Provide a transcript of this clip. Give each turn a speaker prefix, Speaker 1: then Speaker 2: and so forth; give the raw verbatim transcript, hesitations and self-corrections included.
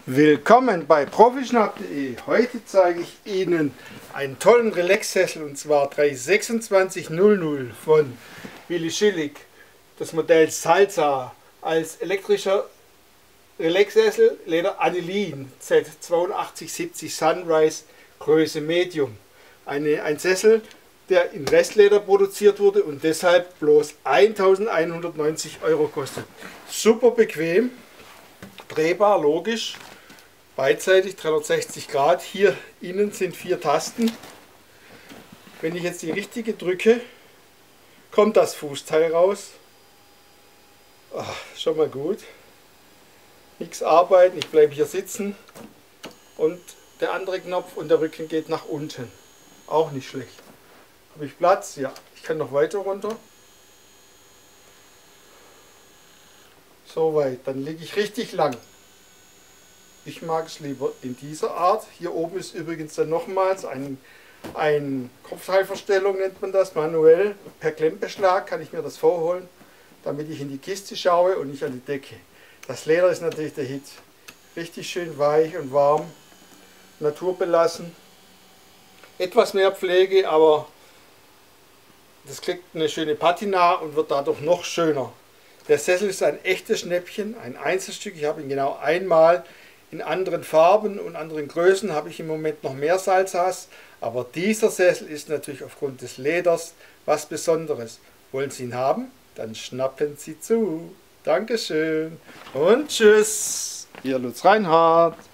Speaker 1: Willkommen bei profischnapp punkt de. Heute zeige ich Ihnen einen tollen Relax-Sessel, und zwar drei sechs zwei null null von Willi Schillig. Das Modell Salsa als elektrischer Relax-Sessel, Leder Anilin, Z zweiundachtzig siebzig Sunrise, Größe Medium. Eine, ein Sessel, der in Restleder produziert wurde und deshalb bloß eintausendeinhundertneunzig Euro kostet. Super bequem, drehbar, logisch. Beidseitig dreihundertsechzig Grad. Hier innen sind vier Tasten. Wenn ich jetzt die richtige drücke, kommt das Fußteil raus. Ach, schon mal gut. Nichts arbeiten, ich bleibe hier sitzen. Und der andere Knopf und der Rücken geht nach unten. Auch nicht schlecht. Habe ich Platz? Ja. Ich kann noch weiter runter. Soweit. Dann liege ich richtig lang. Ich mag es lieber in dieser Art. Hier oben ist übrigens dann nochmals ein, ein Kopfteilverstellung, nennt man das, manuell. Per Klemmbeschlag kann ich mir das vorholen, damit ich in die Kiste schaue und nicht an die Decke. Das Leder ist natürlich der Hit. Richtig schön weich und warm, naturbelassen. Etwas mehr Pflege, aber das kriegt eine schöne Patina und wird dadurch noch schöner. Der Sessel ist ein echtes Schnäppchen, ein Einzelstück. Ich habe ihn genau einmal. In anderen Farben und anderen Größen habe ich im Moment noch mehr Salsas, aber dieser Sessel ist natürlich aufgrund des Leders was Besonderes. Wollen Sie ihn haben? Dann schnappen Sie zu. Dankeschön und tschüss, Ihr Lutz Reinhardt.